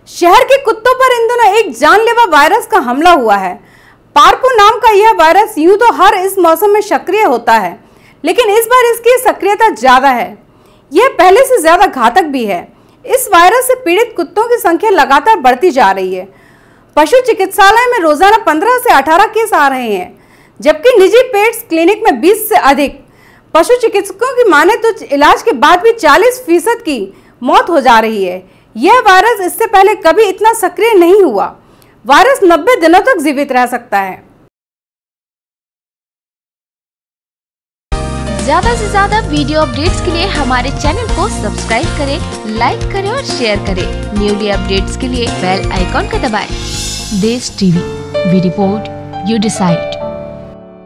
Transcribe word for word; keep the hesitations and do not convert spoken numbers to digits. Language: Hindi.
शहर के कुत्तों पर इन दिनों एक जानलेवा वायरस का हमला हुआ है। पार्पो नाम का यह वायरस यूं तो हर इस मौसम में सक्रिय होता है, लेकिन इस बार इसकी सक्रियता ज्यादा है। यह पहले से ज्यादा घातक भी है। इस वायरस से पीड़ित कुत्तों की संख्या लगातार बढ़ती जा रही है। पशु चिकित्सालय में रोजाना पंद्रह से अठारह केस आ रहे हैं, जबकि निजी पेट्स क्लिनिक में बीस से अधिक। पशु चिकित्सकों की माने तो इलाज के बाद भी चालीस फीसद की मौत हो जा रही है। यह वायरस इससे पहले कभी इतना सक्रिय नहीं हुआ। वायरस नब्बे दिनों तक जीवित रह सकता है। ज्यादा से ज्यादा वीडियो अपडेट्स के लिए हमारे चैनल को सब्सक्राइब करें, लाइक करें और शेयर करें। न्यूली अपडेट्स के लिए बेल आइकॉन का दबाएं। Desh TV, we report, you decide.